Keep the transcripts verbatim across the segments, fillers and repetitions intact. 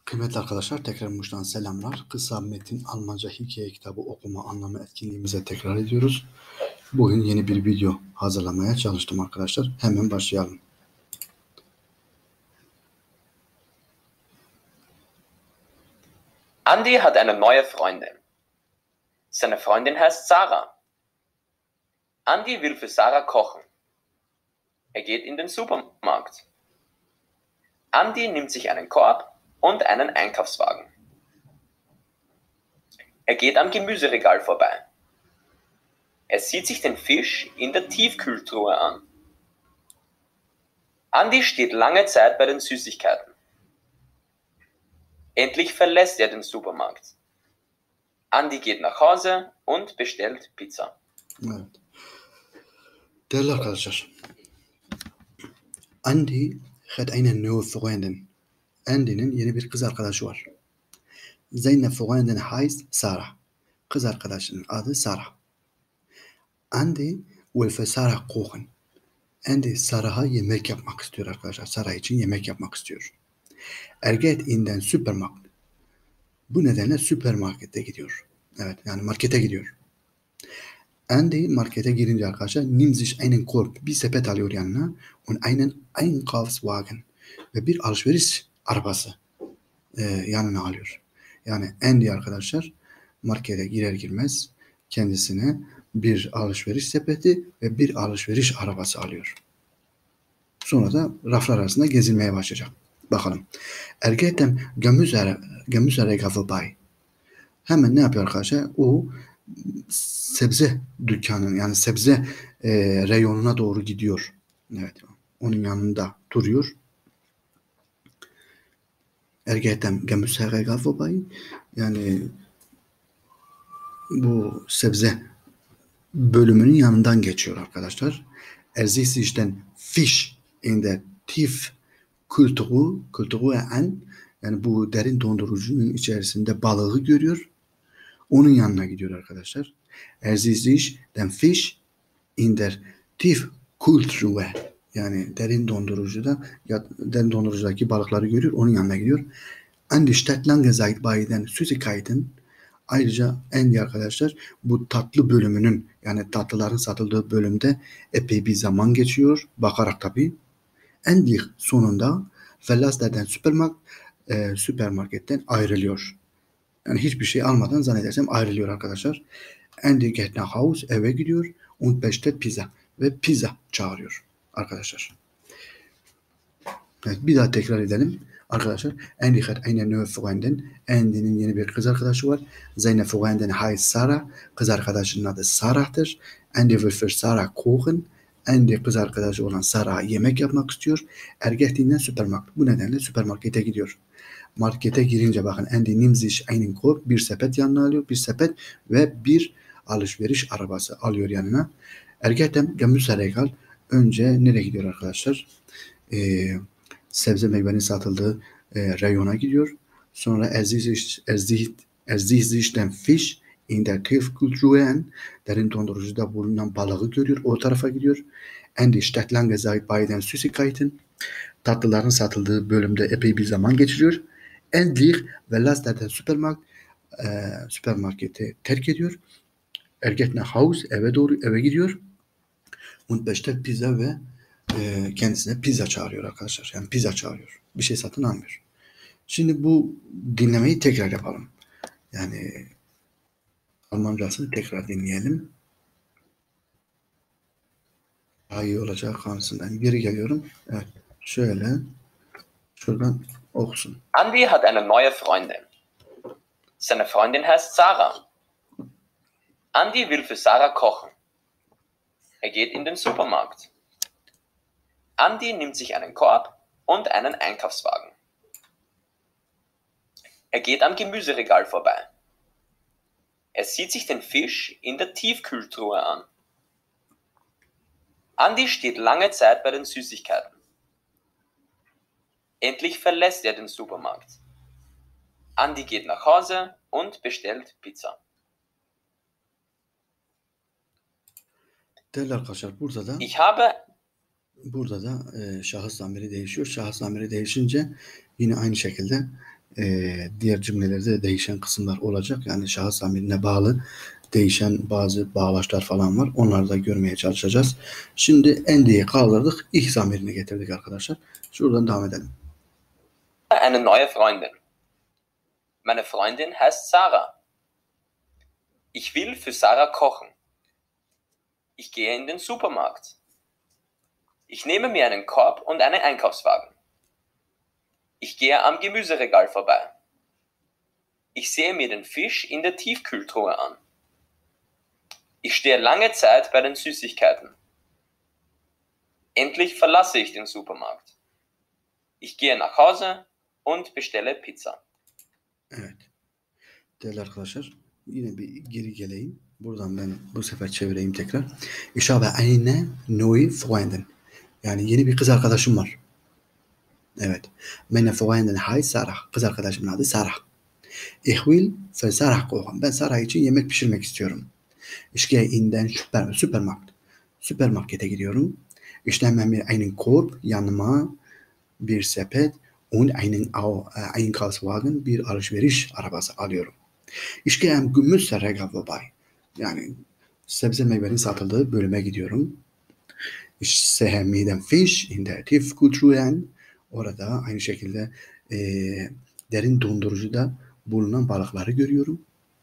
Kıymetli arkadaşlar, tekrar Muş'tan selamlar. Kısa metin Almanca hikaye kitabı okuma anlamı etkinliğimize tekrar ediyoruz. Bugün yeni bir video hazırlamaya çalıştım arkadaşlar. Hemen başlayalım. Andi hat eine neue Freundin. Seine Freundin heißt Sarah. Andi will für Sarah kochen. Er geht in den Supermarkt. Andi nimmt sich einen Korb und einen Einkaufswagen. Er geht am Gemüseregal vorbei. Er sieht sich den Fisch in der Tiefkühltruhe an. Andi steht lange Zeit bei den Süßigkeiten. Endlich verlässt er den Supermarkt. Andi geht nach Hause und bestellt Pizza. Evet. Değerli arkadaşlar, Andi hat eine neue Freundin. Andi'nin yeni bir kız arkadaşı var. Seine Freundin heißt Sarah. Kız arkadaşının adı Sarah. Andi will für Sarah kochen. Andy Sarah'a yemek yapmak istiyor arkadaşlar. Sarah için yemek yapmak istiyor. Er geht in den Supermarkt. Bu nedenle süpermarkete gidiyor. Evet, yani markete gidiyor. Andy markete girince arkadaşlar nimmt sich einen Korb, bir sepet alıyor yanına und einen Einkaufswagen ve bir alışveriş arabası e, yanına alıyor. Yani Andy arkadaşlar markete girer girmez kendisine bir alışveriş sepeti ve bir alışveriş arabası alıyor. Sonra da raflar arasında gezinmeye başlayacak. Bakalım. Er geht dem Gemüseregal vorbei. Hemen ne yapıyor arkadaşlar? O sebze dükkanının yani sebze e, reyonuna doğru gidiyor. Evet. Onun yanında duruyor. Er geht dem Gemüseregal vorbei. Yani bu sebze bölümünün yanından geçiyor arkadaşlar. Er sieht sich den Fisch in der Tiefkühltruhe Kühltruhe an. Yani bu derin dondurucunun içerisinde balığı görüyor. Onun yanına gidiyor arkadaşlar. Er sieht sich den Fisch in der Tiefkühltruhe. Yani derin dondurucuda ya derin dondurucudaki balıkları görüyor. Onun yanına gidiyor. Andi steht lange Zeit bei den Süßigkeiten. Ayrıca Andy arkadaşlar bu tatlı bölümünün yani tatlıların satıldığı bölümde epey bir zaman geçiyor. Bakarak tabii. Andy sonunda verlässt den Supermarkt e, süpermarketten ayrılıyor. Yani hiçbir şey almadan zannedersem ayrılıyor arkadaşlar. Andy geht nach Hause, eve gidiyor und bestellt pizza ve pizza çağırıyor arkadaşlar. Evet, bir daha tekrar edelim. Arkadaşlar, Andy hat eine neue Freundin. Andy'nin yeni bir kız arkadaşı var. Seine Freundin heißt Sarah. Kız arkadaşının adı Sarah'tır. Andy will für Sarah kochen. Andy kız arkadaşı olan Sarah'a yemek yapmak istiyor. Er geht in den Supermarkt. Bu nedenle süpermarkete gidiyor. Markete girince bakın Andy nimmt sich einen Korb, bir sepet yanına alıyor. Bir sepet ve bir alışveriş arabası alıyor yanına. Er geht dem Gemüseregal. Önce nereye gidiyor arkadaşlar? Eee sebze meyvenin satıldığı e, reyona gidiyor. Sonra er sieht sich den Fisch in der Tiefkühltruhe, derin dondurucuda bulunan balığı görüyor. O tarafa gidiyor. Andy steht lange Zeit bei den Süßigkeiten. Tatlıların satıldığı bölümde epey bir zaman geçiriyor. Endlich verlässt den Supermarkt. E, süpermarketi terk ediyor. Er geht nach Hause, eve doğru eve gidiyor. Und bestellt pizza ve E, kendisine pizza çağırıyor arkadaşlar. Yani pizza çağırıyor. Bir şey satın almıyor. Şimdi bu dinlemeyi tekrar yapalım. Yani Almancasını tekrar dinleyelim. Daha iyi olacağı kanısından geri geliyorum. Evet. Şöyle. Şuradan okusun. Andi hat eine neue Freundin. Seine Freundin heißt Sarah. Andi will für Sarah kochen. Er geht in den Supermarkt. Andi nimmt sich einen Korb und einen Einkaufswagen. Er geht am Gemüseregal vorbei. Er sieht sich den Fisch in der Tiefkühltruhe an. Andi steht lange Zeit bei den Süßigkeiten. Endlich verlässt er den Supermarkt. Andi geht nach Hause und bestellt Pizza. Değerli arkadaşlar, burada da Ich habe Burada da e, şahıs zamiri değişiyor. Şahıs zamiri değişince yine aynı şekilde Ee, diğer cümlelerde de değişen kısımlar olacak. Yani şahıs zamirine bağlı değişen bazı bağlaçlar falan var. Onları da görmeye çalışacağız. Şimdi Andy'yi kaldırdık. Ich zamirini getirdik arkadaşlar. Şuradan devam edelim. Eine neue Freundin. Meine Freundin heißt Sarah. Ich will für Sarah kochen. Ich gehe in den Supermarkt. Ich nehme mir einen Korb und einen Einkaufswagen. Ich gehe am Gemüseregal vorbei. Ich sehe mir den Fisch in der Tiefkühltruhe an. Ich stehe lange Zeit bei den Süßigkeiten. Endlich verlasse ich den Supermarkt. Ich gehe nach Hause und bestelle Pizza. Evet. Değerli arkadaşlar, yine bir geri geleyim. Buradan ben bu sefer çevireyim tekrar. Ich habe eine neue Freundin. Yani yeni bir kız arkadaşım var. Evet. Meine Freundin heißt Sarah. Kız arkadaşımın adı Sarah. Ich will für Sarah kochen. Ben Sarah için yemek pişirmek istiyorum. Ich gehe in den Super, Supermarkt. Süpermarkete gidiyorum. Ich nehme mir einen Korb, yanıma bir sepet und einen Einkaufswagen, bir alışveriş arabası alıyorum. Ich gehe am Gemüseregal vorbei. Yani sebze meyvenin satıldığı bölüme gidiyorum. Ich sehe mir den Fisch in der Tiefkühltruhe. Orada aynı şekilde e, derin dondurucuda bulunan balıkları görüyorum.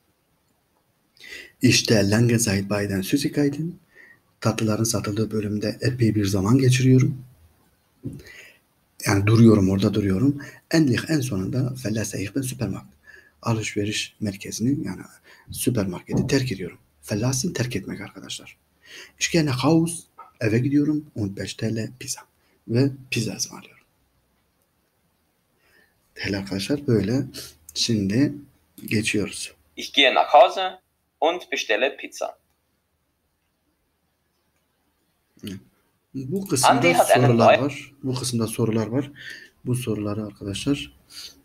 İşte lange Zeit bei den Süßigkeiten. Tatlıların satıldığı bölümde epey bir zaman geçiriyorum. Yani duruyorum, orada duruyorum. Endlich, en sonunda verlasse ich den Supermarkt. Alışveriş merkezini, yani süpermarketi terk ediyorum. Verlassen, terk etmek arkadaşlar. Ich gehe nach Haus, eve gidiyorum und bestelle Pizza. Ve pizza ısmarlıyorum. Değerli arkadaşlar, böyle şimdi geçiyoruz. Ich gehe nach Hause und bestelle Pizza. Bu kısımda sorular var. Bu kısımda sorular var. Bu soruları arkadaşlar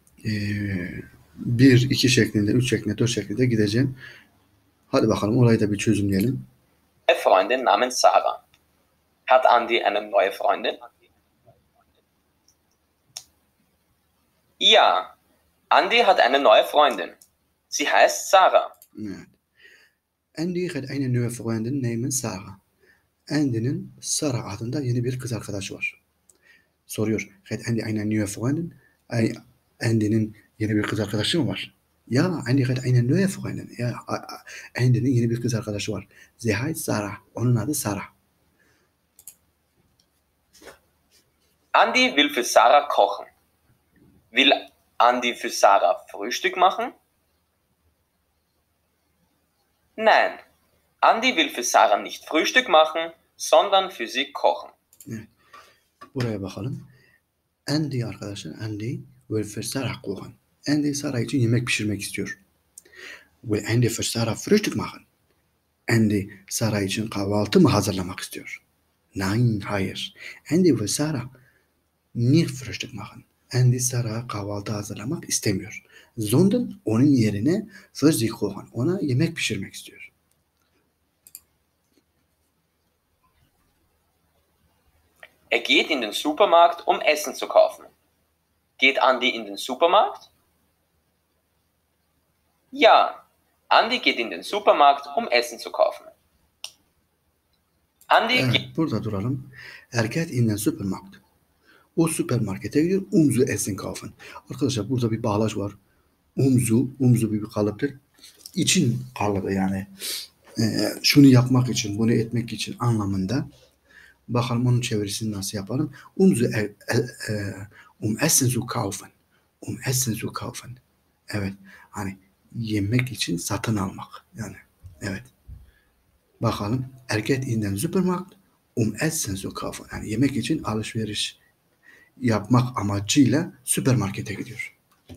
bir, iki şeklinde, üç şeklinde, dört şeklinde gideceğim. Hadi bakalım, orayı da bir çözümleyelim. Eine Freundin namens Sarah. Hat Andi eine neue Freundin? Ja, Andi hat eine neue Freundin. Sie heißt Sarah. Evet. Andy hat eine neue Freundin namens Sarah. Andy'nin Sarah adında yeni bir kız arkadaşı var. Soruyor. Hat Andy eine neue Freundin? Andy'nin yeni bir kız arkadaşı mı var? Ya, Andy hat eine neue Freundin. Ya, Andy'nin yeni bir kız arkadaşı var. Sie heißt Sarah. Onun adı Sarah. Andi will für Sarah kochen. Will Andi für Sarah Frühstück machen? Nein, Andi will für Sarah nicht Frühstück machen, sondern für sie kochen. Evet. Buraya bakalım. Andy arkadaşlar, Andy will für Sarah kochen. Andy Sarah için yemek pişirmek istiyor. Will Andy für Sarah Frühstück machen? Andy Sarah için kahvaltı mı hazırlamak istiyor? Nein, hayır. Andy will Sarah nicht Frühstück machen. Andy Sarah kahvaltı hazırlamak istemiyor. Sondern onun yerine für sie kochen. Ona yemek pişirmek istiyor. Er geht in den Supermarkt, um Essen zu kaufen. Geht Andi in den Supermarkt? Ja, Andi geht in den Supermarkt, um Essen zu kaufen. Andi Evet, geht burada duralım. Er geht in den Supermarkt. O süpermarkete gidiyor. Um zu essen kaufen. Arkadaşlar, burada bir bağlaç var. Umzu, umzu bir kalıptır. İçin kalıbı, yani e, şunu yapmak için, bunu etmek için anlamında. Bakalım onun çevirisini nasıl yapalım. Um zu e, e, e, um essen zu kaufen. Um essen zu kaufen. Evet. Hani yemek için satın almak. Yani evet. Bakalım. Er geht in den Supermarkt, um essen zu kaufen. Yani yemek için alışveriş yapmak amacıyla süpermarkete gidiyor.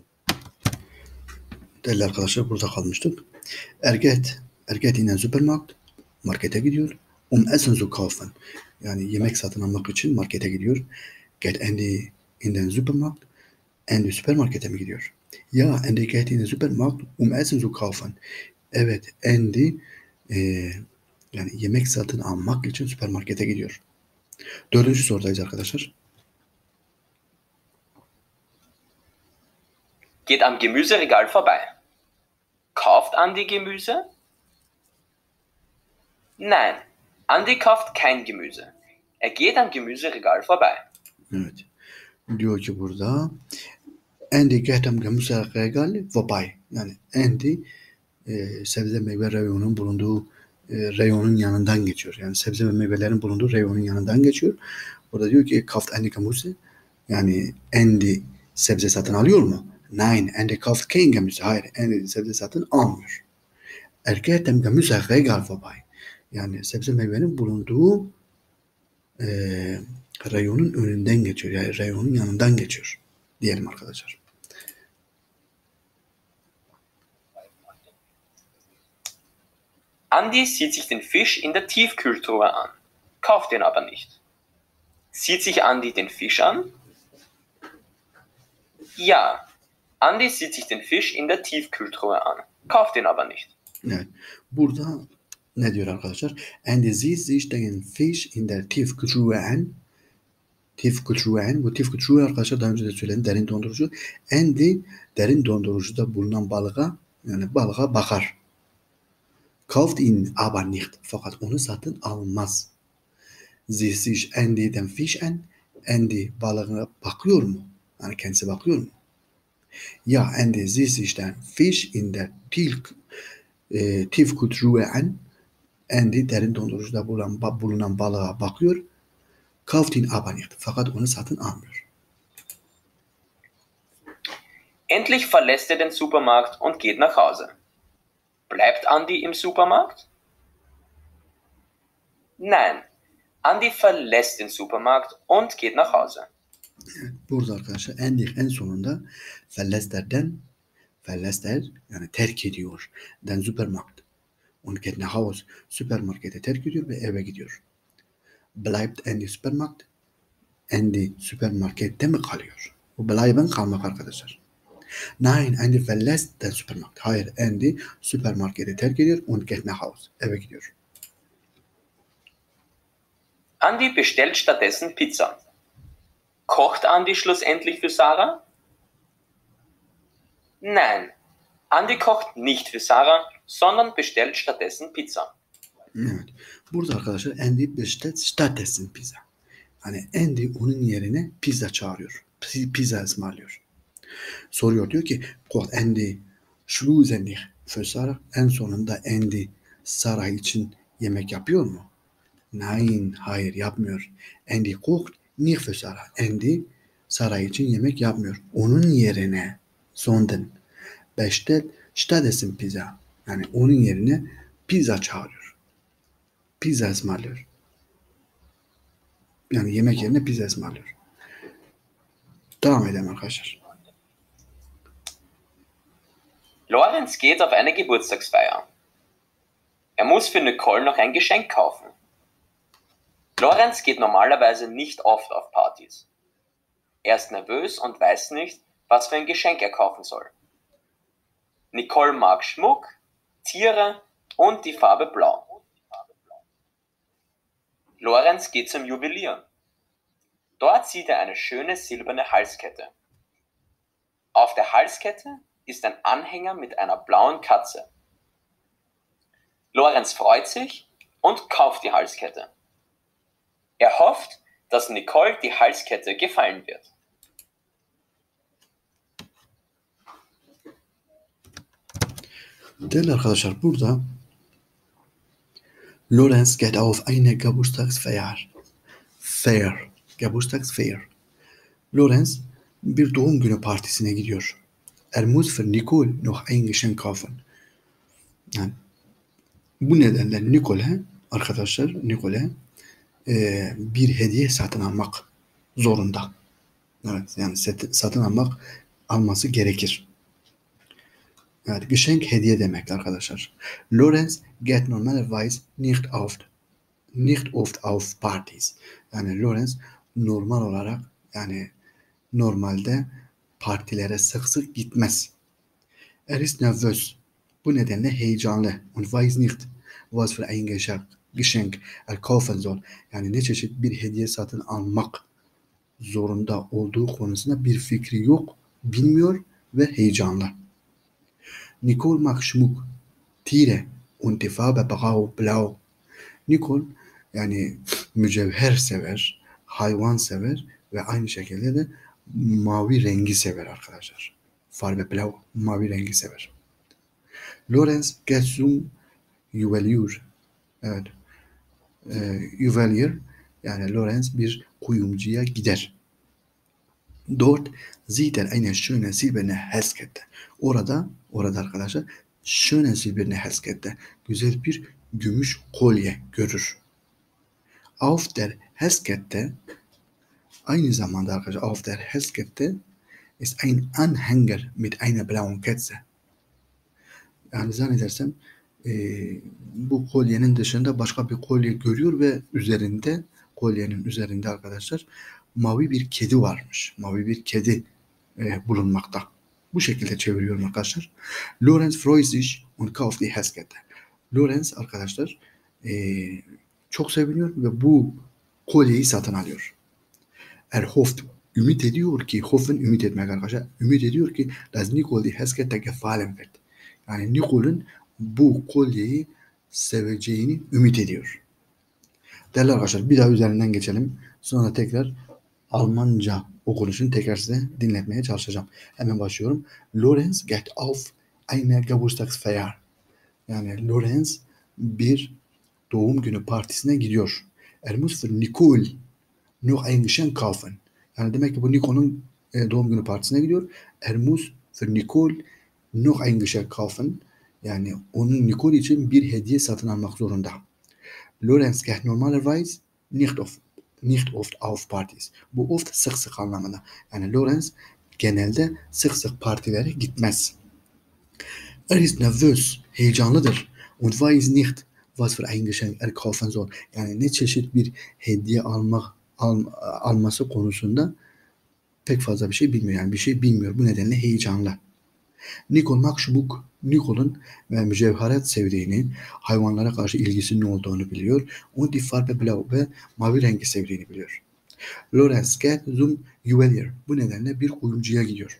Değerli arkadaşlar, burada kalmıştık. Er geht, er geht in den Supermarkt, markete gidiyor. Um essen zu kaufen. Yani yemek satın almak için markete gidiyor. Geht Andy in den Supermarkt. Andy süpermarkete mi gidiyor? Ya, Andy geht in den Supermarkt, um essen zu kaufen. Evet, Andy e, yani yemek satın almak için süpermarkete gidiyor. Dördüncü sorudayız arkadaşlar. geht am Gemüseregal vorbei. Kauft Andi Gemüse? Nein, Andi kauft kein Gemüse. Er geht am Gemüseregal vorbei. Evet. Diyor ki burada Andy geht am Gemüseregal vorbei. Yani Andy e, sebze meyve reyonunun bulunduğu e, reyonun yanından geçiyor. Yani sebze ve meyvelerin bulunduğu reyonun yanından geçiyor. Orada diyor ki kauft Andy Gemüse. Yani Andy sebze satın alıyor mu? Nein, Andy kauft kein Gemüse. Hayır, Andy sebze satın almıyor. Er geht am Gemüseregal vorbei. Yani sebze meyvenin bulunduğu e, reyonun önünden geçiyor. Yani reyonun yanından geçiyor. Diyelim arkadaşlar. Andi sieht sich den Fisch in der Tiefkühltruhe an, kauft ihn aber nicht. Sieht sich Andi den Fisch an? Ja, Andi sieht sich den Fisch in der Tiefkühltruhe an, kauft ihn aber nicht. Evet. Burada ne diyor arkadaşlar? Andy sieht sich den Fisch in der Tiefkühltruhe an. Tiefkühltruhe an. Bu Tiefkühltruhe arkadaşlar daha önce de söyledim. Derin dondurucu. Andy derin dondurucuda bulunan balığa yani balığa bakar. Kauft ihn aber nicht. Fakat onu satın almaz. Sieht sich Andy den Fisch an. Andy balığına bakıyor mu? Yani kendisi bakıyor mu? Ja, Andy sieht sich den Fisch in der e, Tiefkühltruhe an. Andy derin dondurucuda bulunan, bulunan balığa bakıyor. Kauft ihn aber nicht. Fakat onu satın almıyor. Endlich verlässt er den Supermarkt und geht nach Hause. Bleibt Andi im Supermarkt? Nein, Andi verlässt den Supermarkt und geht nach Hause. Burada arkadaşlar Andy en sonunda verlässt erden verlässt er yani terk ediyor. Den Supermarkt. Und geht nach Hause. Süpermarkete terk ediyor ve eve gidiyor. Bleibt Andy Supermarkt? Andy süpermarkette mi kalıyor? Bu bleiben kalmak arkadaşlar. Nein, Andy verlässt den Supermarkt. Hayır, Andy süpermarketi terk ediyor und geht nach Hause. Eve gidiyor. Andi bestellt stattdessen Pizza. Kocht Andi schlussendlich für Sarah? Nein, Andi kocht nicht für Sarah, sondern bestellt stattdessen Pizza. Evet. Burada arkadaşlar Andy bestellt stattdessen Pizza. Hani Andy onun yerine pizza çağırıyor. Pizza ısmarlıyor. Soruyor diyor ki kocht Andy schlussendlich für Sarah? En sonunda Andy Sarah için yemek yapıyor mu? Nein, hayır yapmıyor. Andy kocht nicht für Sarah. Andy Sarah için yemek yapmıyor. Onun yerine sondern bestellt stattdessen Pizza. Yani onun yerine pizza çağırıyor. Pizza ısmarlıyor. Yani yemek yerine pizza ısmarlıyor. Devam edelim arkadaşlar. Lorenz geht auf eine Geburtstagsfeier. Er muss für Nicole noch ein Geschenk kaufen. Lorenz geht normalerweise nicht oft auf Partys. Er ist nervös und weiß nicht, was für ein Geschenk er kaufen soll. Nicole mag Schmuck, Tiere und die Farbe Blau. Lorenz geht zum Juwelier. Dort sieht er eine schöne silberne Halskette. Auf der Halskette ist ein Anhänger mit einer blauen Katze. Lorenz freut sich und kauft die Halskette. Er hofft, dass Nicole die Halskette gefallen wird. Değerli arkadaşlar burada Lorenz geht auf eine Geburtstagsfeier. Fair. Geburtstagsfeier. Lorenz bir doğum günü partisine gidiyor. Er muss für Nicole noch ein Geschenk kaufen. Yani bu nedenle Nicole arkadaşlar Nicole e, bir hediye satın almak zorunda. Evet, yani satın almak alması gerekir. Yani Geschenk hediye demek arkadaşlar. Lorenz geht normalerweise nicht oft nicht oft auf Partys. Yani Lorenz normal olarak yani normalde partilere sık sık gitmez. Er ist nervös. Bu nedenle heyecanlı. Und weiß nicht, was für ein Geschenk er kaufen soll. Yani ne çeşit bir hediye satın almak zorunda olduğu konusunda bir fikri yok, bilmiyor ve heyecanlı. Nicole mag schmuck, Tiere und die Farbe blau, blau. Nicole yani mücevher sever, hayvan sever ve aynı şekilde de mavi rengi sever arkadaşlar. Farbe blau, mavi rengi sever. Lorenz geht zum Juwelier. Evet. Ee, Juwelier yani Lorenz bir kuyumcuya gider. Dort sieht er eine schöne silberne Halskette. Orada, orada arkadaşlar schöne silberne Halskette. Güzel bir gümüş kolye görür. Auf der Halskette aynı zamanda arkadaşlar auf der Halskette ist ein Anhänger mit einer blauen Katze. Yani zannedersem e, bu kolyenin dışında başka bir kolye görüyor ve üzerinde kolyenin üzerinde arkadaşlar mavi bir kedi varmış. Mavi bir kedi e, bulunmakta. Bu şekilde çeviriyorum arkadaşlar. Lorenz freut sich und kauft die Halskette. Lorenz arkadaşlar e, çok seviniyor ve bu kolyeyi satın alıyor. Er hofft, ümit ediyor ki, hoffen ümit etmek arkadaşlar, ümit ediyor ki, dass Nicole die Halskette gefallen wird. Yani Nicole'un bu kolyeyi seveceğini ümit ediyor. Değerli arkadaşlar bir daha üzerinden geçelim. Sonra tekrar Almanca okunuşunu tekrar size dinletmeye çalışacağım. Hemen başlıyorum. Lorenz geht auf eine Geburtstagsfeier. Yani Lorenz bir doğum günü partisine gidiyor. Er muss für Nicole noch ein Geschenk kaufen. Yani demek ki bu Nicole'un doğum günü partisine gidiyor. Er muss für Nicole noch ein Geschenk kaufen. Yani onun Nicole için bir hediye satın almak zorunda. Lorenz geht normalerweise nicht oft, nicht oft auf Partys. Bu oft sık sık anlamında. Yani Lorenz genelde sık sık partilere gitmez. Er ist nervös, heyecanlıdır. Und weiß nicht, was für ein Geschenk er kaufen soll. Yani ne çeşit bir hediye almak al, alması konusunda pek fazla bir şey bilmiyor. Yani bir şey bilmiyor. Bu nedenle heyecanlı. Nicole mag schmuck. Nicole'un mücevherat sevdiğini, hayvanlara karşı ilgisinin olduğunu biliyor. Und die Farbe blau ve mavi rengi sevdiğini biliyor. Lorenz geht zum Juwelier. Bu nedenle bir kuyumcuya gidiyor.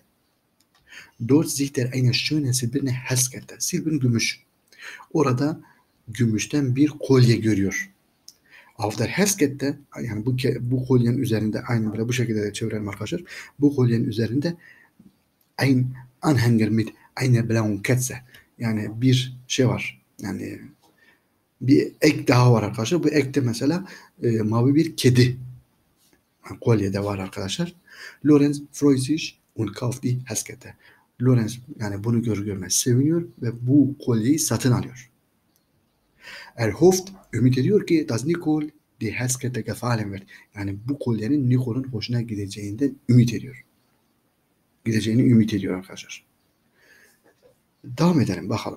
Dort sieht er eine schöne silberne Halskette. Silbern gümüş. Orada gümüşten bir kolye görüyor. Auf der Halskette yani bu, bu kolyenin üzerinde aynı böyle bu şekilde de çevirelim arkadaşlar. Bu kolyenin üzerinde ein Anhänger mit einer blauen Katze. Yani bir şey var. Yani bir ek daha var arkadaşlar. Bu ekte mesela e, mavi bir kedi. Yani kolyede var arkadaşlar. Lorenz freut sich und kauft die Halskette. Lorenz yani bunu görür görmez seviniyor ve bu kolyeyi satın alıyor. Er hofft, ümit ediyor ki dass Nicole die Halskette gefallen wird. Yani bu kolyenin Nicole'un hoşuna gideceğinden ümit ediyor. Gideceğini ümit ediyor arkadaşlar. Devam edelim bakalım.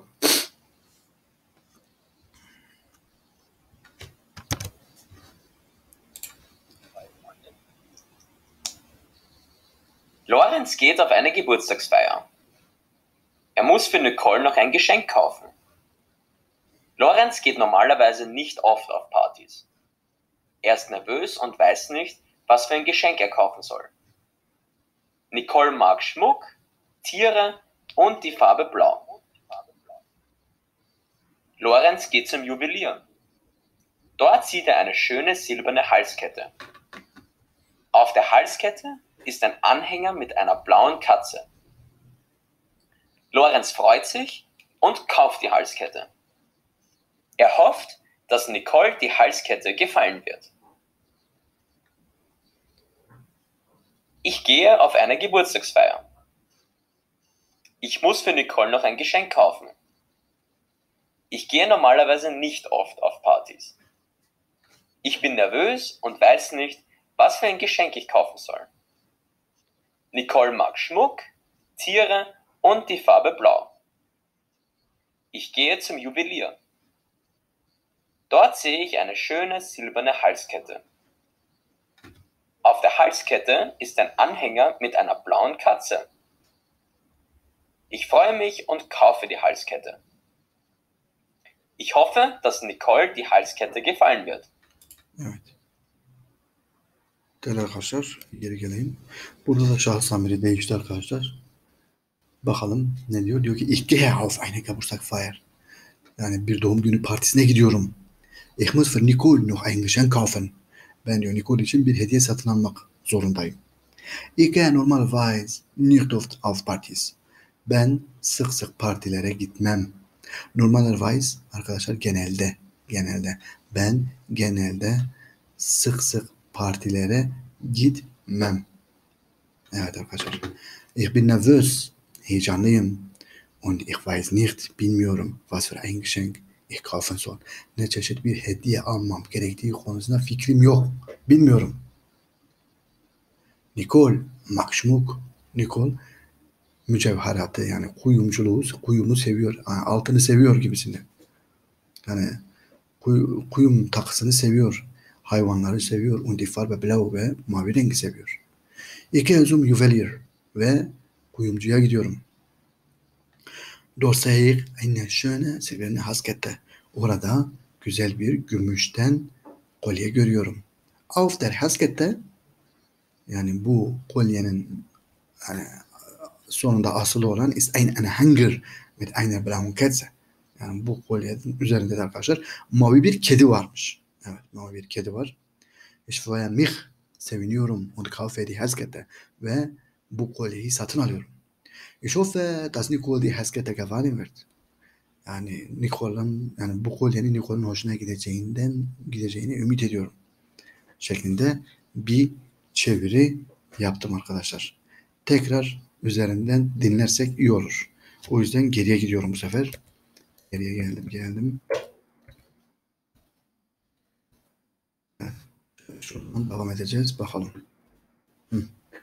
Lorenz geht auf eine Geburtstagsfeier. Er muss für Nicole noch ein Geschenk kaufen. Lorenz geht normalerweise nicht oft auf Partys. Er ist nervös und weiß nicht, was für ein Geschenk er kaufen soll. Nicole mag Schmuck, Tiere und die Farbe blau. Lorenz geht zum Juwelier. Dort sieht er eine schöne silberne Halskette. Auf der Halskette ist ein Anhänger mit einer blauen Katze. Lorenz freut sich und kauft die Halskette. Er hofft, dass Nicole die Halskette gefallen wird. Ich gehe auf eine Geburtstagsfeier. Ich muss für Nicole noch ein Geschenk kaufen. Ich gehe normalerweise nicht oft auf Partys. Ich bin nervös und weiß nicht, was für ein Geschenk ich kaufen soll. Nicole mag Schmuck, Tiere und die Farbe blau. Ich gehe zum Juwelier. Dort sehe ich eine schöne silberne Halskette. Auf der Halskette ist ein Anhänger mit einer blauen Katze. Ich freue mich und kaufe die Halskette. Ich hoffe, dass Nicole die Halskette gefallen wird. Evet. Değerli arkadaşlar geri geleyim. Burada da şahıs zamiri değişti arkadaşlar. Bakalım ne diyor? Diyor ki ich gehe auf eine Geburtstagsfeier. Yani bir doğum günü partisine gidiyorum. Ich muss für Nicole noch ein Geschenk kaufen. Ben diyor Nicole için bir hediye satın almak zorundayım. Ich gehe normalerweise nicht oft auf Partys. Ben sık sık partilere gitmem. Normalerweise arkadaşlar genelde. Genelde. Ben genelde sık sık partilere gitmem. Evet arkadaşlar. Ich bin nervös. Heyecanlıyım. Und ich weiß nicht, bilmiyorum, was für ein Geschenk ich kaufen soll. Ne çeşit bir hediye almam gerektiği konusunda fikrim yok. Bilmiyorum. Nicole, makşmuk. Nicole, mücevheratı yani kuyumculuğu, kuyumu seviyor. Yani altını seviyor gibisinden. Yani kuy, kuyum takısını seviyor. Hayvanları seviyor. Und die Farbe blau ve mavi rengi seviyor. Ich gehe zum Juwelier ve kuyumcuya gidiyorum. Dort sehe ich eine schöne silberne Haskette. Orada güzel bir gümüşten kolye görüyorum. Auf der Haskette yani bu kolyenin yani sonunda asılı olan ist ein Anhänger mit einer blauen Katze. Yani bu kolyenin üzerinde de arkadaşlar mavi bir kedi varmış. Evet, mavi bir kedi var. Ich freue mich, seviniyorum und kaufe die Haskette ve bu kolyeyi satın alıyorum. Ich hoffe, dass Nicole die Haskette gefallen wird. Yani Nicole'ın yani bu kolyenin Nicole'ın hoşuna gideceğinden gideceğini ümit ediyorum. Şeklinde bir çeviri yaptım arkadaşlar. Tekrar üzerinden dinlersek iyi olur. O yüzden geriye gidiyorum bu sefer. Geriye geldim geldim. Evet. Şuradan devam edeceğiz. Bakalım. Hı.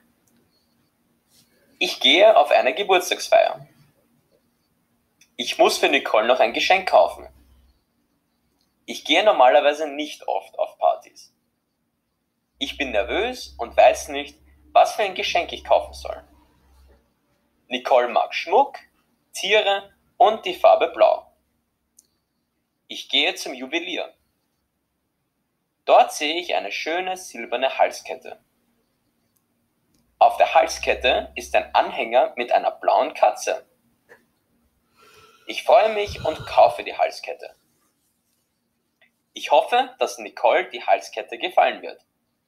Ich gehe auf eine Geburtstagsfeier. Ich muss für Nicole noch ein Geschenk kaufen. Ich gehe normalerweise nicht oft auf Partys. Ich bin nervös und weiß nicht, was für ein Geschenk ich kaufen soll. Nicole mag Schmuck, Tiere und die Farbe Blau. Ich gehe zum Juwelier. Dort sehe ich eine schöne silberne Halskette. Auf der Halskette ist ein Anhänger mit einer blauen Katze. Ich freue mich und kaufe die Halskette. Ich hoffe, dass Nicole die Halskette gefallen wird.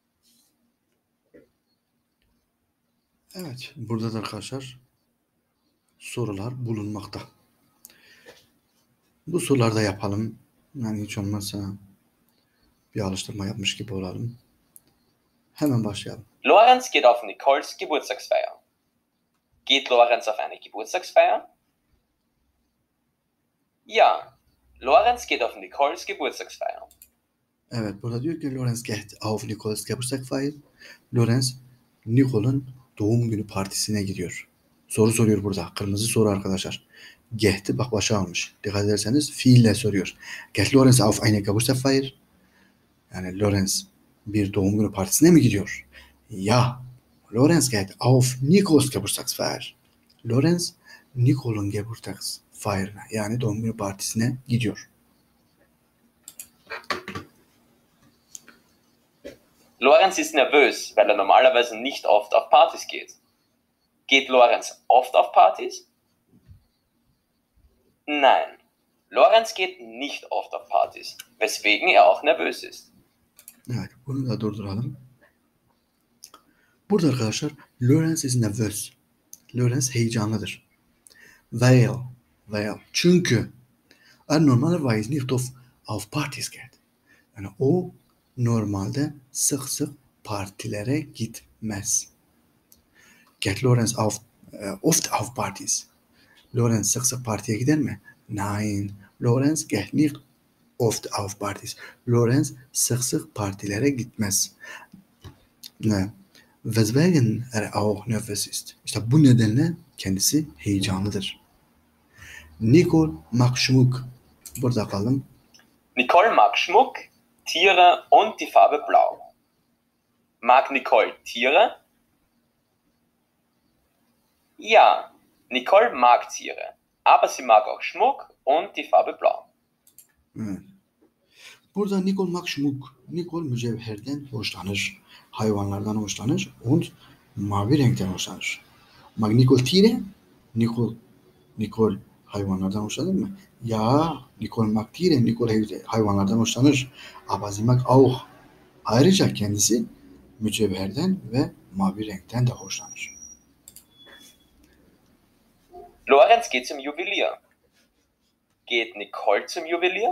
Evet, burada da arkadaşlar sorular bulunmakta. Bu soruları da yapalım. Yani hiç olmazsa bir alıştırma yapmış gibi olalım. Hemen başlayalım. Lorenz geht auf Nicoles Geburtstagsfeier. Geht Lorenz auf eine Geburtstagsfeier? Ja, Lorenz geht auf Nicoles Geburtstagsfeier. Evet, burada diyor ki Lorenz geht auf Nicoles Geburtstagsfeier. Lorenz, Nicole'un doğum günü partisine gidiyor. Soru soruyor burada. Kırmızı soru arkadaşlar. Geht'i bak başa almış. Dikkat ederseniz fiille soruyor. Geht Lorenz auf eine Geburtstagsfeier? Yani Lorenz bir doğum günü partisine mi gidiyor? Ya, Lorenz geht auf Nicoles Geburtstagsfeier. Lorenz, Nicole'un Geburtstagsfeier'ına yani doğum günü partisine gidiyor. Lorenz ist nervös, weil er normalerweise nicht oft auf Partys geht. Geht Lorenz oft auf Partys? Nein, Lorenz geht nicht oft auf Partys, weswegen er auch nervös ist. Evet, bunu da durduralım. Burada arkadaşlar Lorenz is nervös. Lorenz heyecanlıdır. Weil, weil, çünkü er normalerweise nicht oft auf Partys geht. Yani o normalde sık sık partilere gitmez. Geht Lorenz auf, äh, oft auf Partys? Lorenz sık sık partiye gider mi? Nein, Lorenz geht nicht oft auf Partys. Lorenz sık sık partilere gitmez. Ne? Weswegen er auch nervös ist. İşte bu nedenle kendisi heyecanlıdır. Nicole mag Schmuck. Burada kaldım. Nicole mag Schmuck, Tiere und die Farbe Blau. Mag Nicole Tiere? Ja, Nicole mag Tiere, aber sie mag auch Schmuck und die Farbe Blau. Evet. Burada Nicole mag Schmuck. Nicole mücevherden hoşlanır. Hayvanlardan hoşlanır. Und mavi renkten hoşlanır. Mag Nicole Tiere? Nikol, Nikol hayvanlardan hoşlanır mı? Ya, Nikol mag diye Nikol hayvanlardan hoşlanır. Aber sie mag auch. Ayrıca kendisi mücevherden ve mavi renkten de hoşlanır. Lorenz geht zum Juwelier. Geht Nicole zum Juwelier?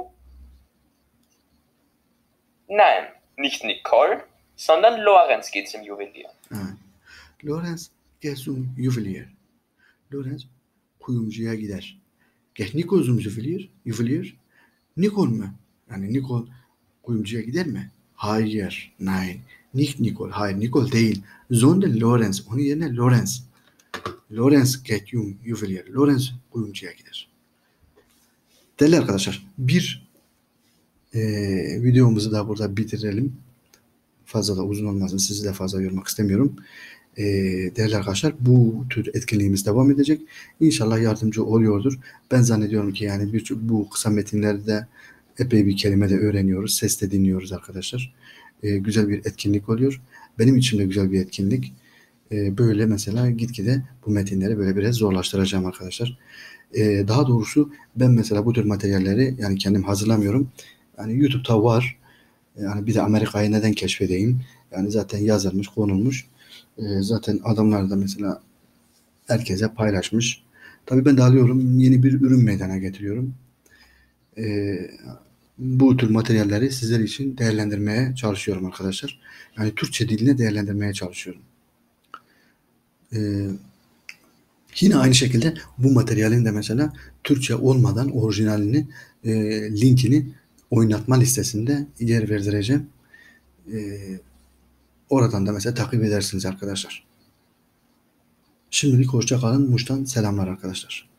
Nein, nicht Nicole, sondern Lorenz geht zum Juwelier. Ha. Lorenz geht zum Juwelier. Lorenz kuyumcuya gider. Geht Nicole zum Juwelier? Juwelier? Nicole mu? Yani Nicole kuyumcuya gider mi? Hayır. Nein. Nicht Nicole. Hayır. Nicole değil. Sondern Lorenz. Onun yerine Lorenz. Lorenz geht zum Juwelier. Lorenz kuyumcuya gider. Değerli arkadaşlar, bir e, videomuzu da burada bitirelim. Fazla da uzun olmasın. Sizi de fazla yormak istemiyorum. E, değerli arkadaşlar, bu tür etkinliğimiz devam edecek. İnşallah yardımcı oluyordur. Ben zannediyorum ki yani bir, bu kısa metinlerde epey bir kelime de öğreniyoruz. Ses de dinliyoruz arkadaşlar. E, güzel bir etkinlik oluyor. Benim için de güzel bir etkinlik. E, böyle mesela gitgide bu metinleri böyle biraz zorlaştıracağım arkadaşlar. E, daha doğrusu ben mesela bu tür materyalleri yani kendim hazırlamıyorum. Yani YouTube'da var. Yani bir de Amerika'yı neden keşfedeyim? Yani zaten yazılmış, konulmuş. E, zaten adamlar da mesela herkese paylaşmış. Tabii ben de alıyorum, yeni bir ürün meydana getiriyorum. E, bu tür materyalleri sizler için değerlendirmeye çalışıyorum arkadaşlar. Yani Türkçe diline değerlendirmeye çalışıyorum. E, yine aynı şekilde bu materyalin de mesela Türkçe olmadan orijinalini, e, linkini oynatma listesinde yer verdireceğim. E, oradan da mesela takip edersiniz arkadaşlar. Şimdilik hoşça kalın. Muş'tan selamlar arkadaşlar.